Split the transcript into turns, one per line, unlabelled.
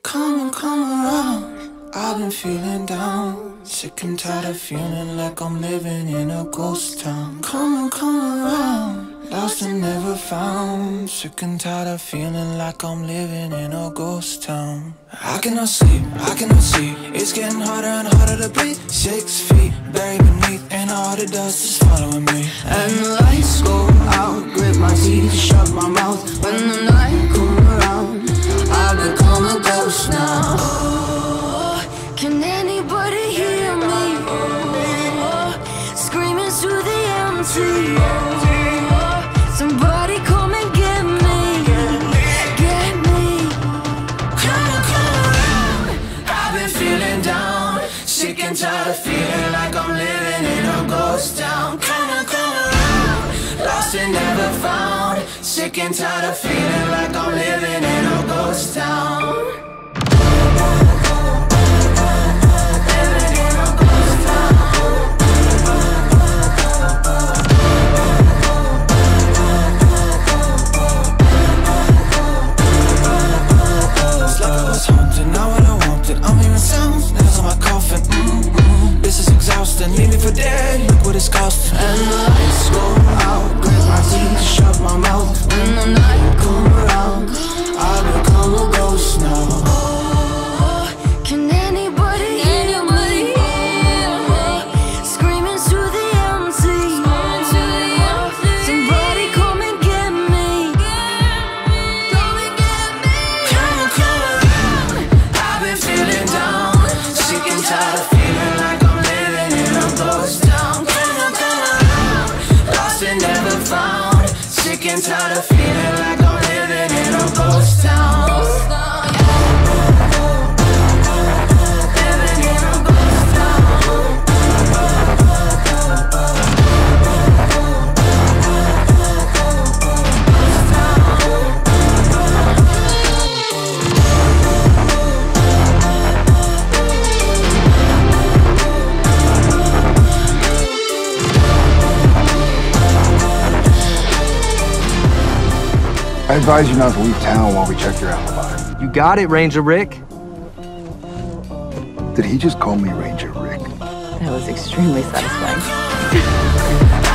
Come around. I've been feeling down, sick and tired of feeling like I'm living in a ghost town. Come around, lost and never found, sick and tired of feeling like I'm living in a ghost town. I cannot sleep, it's getting harder and harder to breathe. 6 feet buried beneath, and all the dust is following me. And the lights go out, grit my teeth, shut my mouth. When the night comes around, I become a ghost now.
Oh, can anybody hear me? Oh, screaming through the empty. Oh, somebody come and get me, get me.
Come around. I've been feeling down, sick and tired of feeling like I'm living in a ghost town. Come around, lost and never found, sick and tired of feeling like I'm living in a ghost town. This is exhausting, leave me for dead, look what it's costing. And the lights go out, grit my teeth, shut my mouth. When the night come around, I become a ghost now.
Oh, can anybody hear me? Screaming through the empty. Somebody come and get me, come and get me.
Come around, I've been feeling down, sick and tired of feeling like I'm living in a ghost town. Come around, lost and never found, sick and tired of feeling like I'm living in a ghost town. Living in a ghost town.
I advise you not to leave town while we check your alibi.
You got it, Ranger Rick.
Did he just call me Ranger Rick?
That was extremely satisfying.